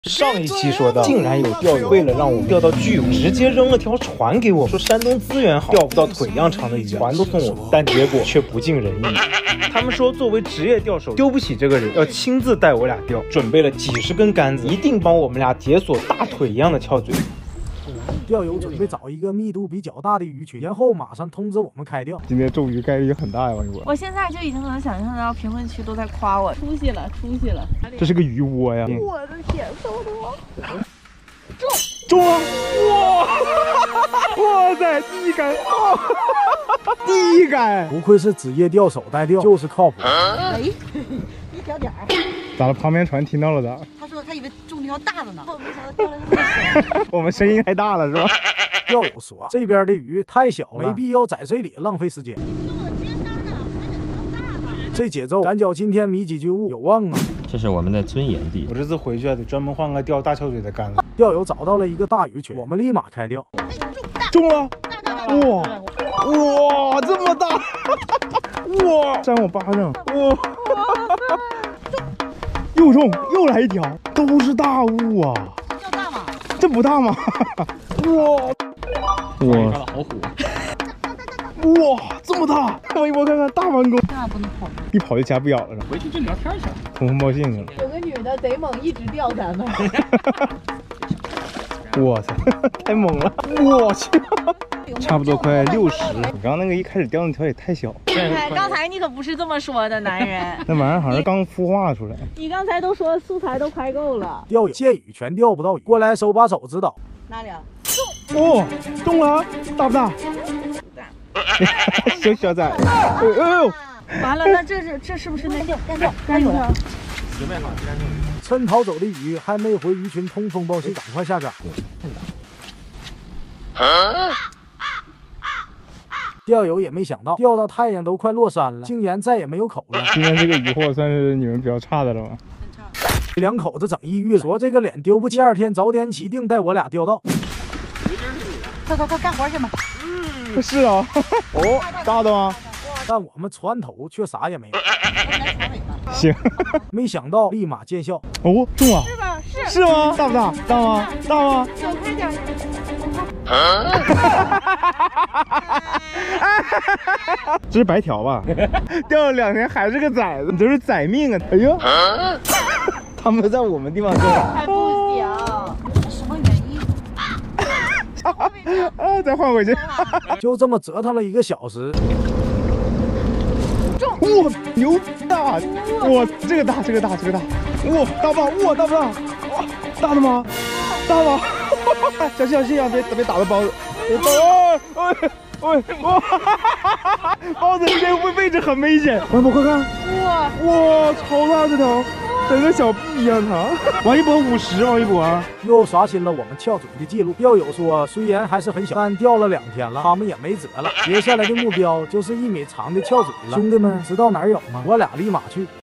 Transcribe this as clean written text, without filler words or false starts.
上一期说到，竟然有钓友为了让我们钓到巨物，直接扔了条船给我，说山东资源好，钓不到腿样长的鱼，船都送我们，但结果却不尽人意。他们说作为职业钓手，丢不起这个人，要亲自带我俩钓，准备了几十根杆子，一定帮我们俩解锁大腿一样的翘嘴。 钓友准备找一个密度比较大的鱼群，然后马上通知我们开钓。 今天中鱼概率很大呀，王一博。 我现在就已经能想象到评论区都在夸我出息了，出息了。 这是个鱼窝呀！ 我的天，搜的我中了！哇！哇塞，第一杆！第一杆！ 不愧是职业钓手带钓，就是靠谱。 喂，一条点儿。 咋了？旁边船听到了咋？ 他说他以为中条大的呢，我没想到钓了那么小。 我们声音太大了是吧？ 钓友说这边的鱼太小了，没必要在水里浪费时间。这节奏，赶脚今天迷几句物有望啊！ 这是我们的尊严地。 我这次回去啊，得专门换个钓大翘嘴的杆子。 钓友找到了一个大鱼群，我们立马开钓。 中了！哇哇，这么大！哇，扇我巴掌！哇！又中，又来一条，都是大物啊！ 钓大吗？ 这不大吗？哇！哇！ 老虎！ 哇，这么大！王一博看看，大弯钩， 那不能跑。 一跑就夹不咬了是吧？ 回去就聊天去了。 通风报信去了。 有个女的贼猛，一直钓咱们。 哇塞，太猛了！我去，差不多快60。你刚刚那个一开始钓那条也太小。 刚才你可不是这么说的，男人。 那玩意儿好像刚孵化出来。 你刚才都说素材都拍够了。 钓友见鱼全钓不到鱼，过来手把手指导。 哪里啊？ 哦，中了，大不大？小小崽。哎呦！ 完了，那这是不是那干钓？ 准备好， 趁逃走的鱼还没回鱼群通风报信，赶快下杆。钓友也没想到，钓到太阳都快落山了，竟然再也没有口了。 今天这个渔获算是你们比较差的了吧？ 两口子整抑郁了，说这个脸丢不起，第二天早点起，定带我俩钓到。 快干活去吧。 是啊。哦，大的吗？ 但我们船头却啥也没有。 行， 没想到立马见效。 哦，中了， 是吧？ 是吗？大不大？大吗？大吗？ 走开点。 这是白条吧？钓了2天还是个崽子，你这是崽命啊！哎呦，他们在我们地方钓， 还不行。 什么原因？ 啊，再换回去。 就这么折腾了1个小时。 哇，牛大！哇，这个大！哇，大不大？哇，大不大？哇，大的吗？大吗？小心啊，别打到包子！哇！包子这个位置很危险。王一博快看！哇，超大这条，跟个小臂一样长。王一博50，王一博又刷新了我们翘嘴的记录。钓友说，虽然还是很小，但钓了2天了，他们也没辙了。接下来的目标就是1米长的翘嘴了。兄弟们知道哪儿有吗？我俩立马去。